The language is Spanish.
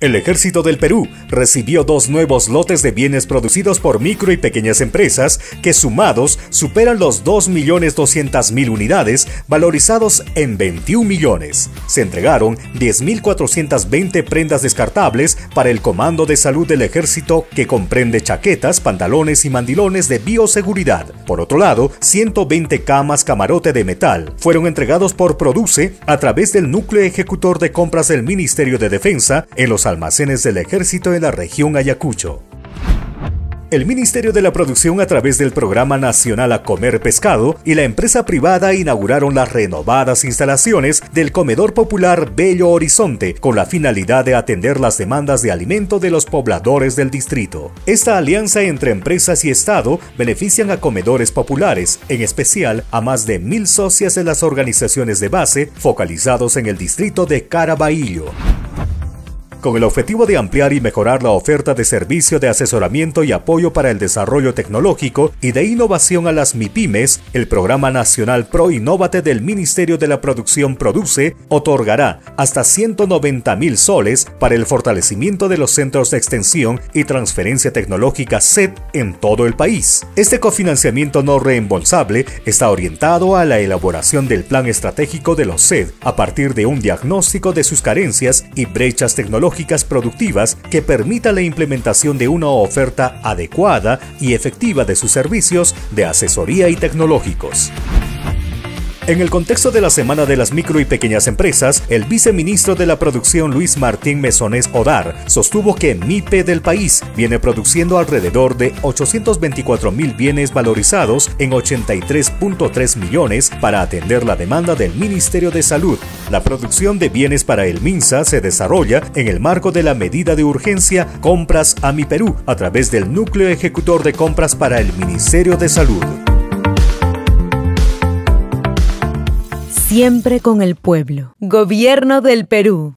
El Ejército del Perú recibió 2 nuevos lotes de bienes producidos por micro y pequeñas empresas que sumados superan los 2.200.000 unidades valorizados en 21 millones. Se entregaron 10.420 prendas descartables para el Comando de Salud del Ejército que comprende chaquetas, pantalones y mandilones de bioseguridad. Por otro lado, 120 camas camarote de metal fueron entregados por Produce a través del Núcleo Ejecutor de Compras del Ministerio de Defensa en los almacenes del Ejército en la región Ayacucho. El Ministerio de la Producción, a través del Programa Nacional A Comer Pescado, y la empresa privada inauguraron las renovadas instalaciones del Comedor Popular Bello Horizonte, con la finalidad de atender las demandas de alimento de los pobladores del distrito. Esta alianza entre empresas y Estado benefician a comedores populares, en especial a más de 1.000 socias de las organizaciones de base focalizados en el distrito de Caraballo. Con el objetivo de ampliar y mejorar la oferta de servicio de asesoramiento y apoyo para el desarrollo tecnológico y de innovación a las MIPYMES, el Programa Nacional ProInnovate del Ministerio de la Producción Produce otorgará hasta 190.000 soles para el fortalecimiento de los centros de extensión y transferencia tecnológica CET en todo el país. Este cofinanciamiento no reembolsable está orientado a la elaboración del plan estratégico de los CET a partir de un diagnóstico de sus carencias y brechas tecnológicas productivas que permita la implementación de una oferta adecuada y efectiva de sus servicios de asesoría y tecnológicos. En el contexto de la Semana de las Micro y Pequeñas Empresas, el viceministro de la Producción Luis Martín Mesones Odar sostuvo que MIPE del país viene produciendo alrededor de 824.000 bienes valorizados en 83.3 millones para atender la demanda del Ministerio de Salud. La producción de bienes para el MINSA se desarrolla en el marco de la medida de urgencia Compras a Mi Perú a través del Núcleo Ejecutor de Compras para el Ministerio de Salud. Siempre con el pueblo. Gobierno del Perú.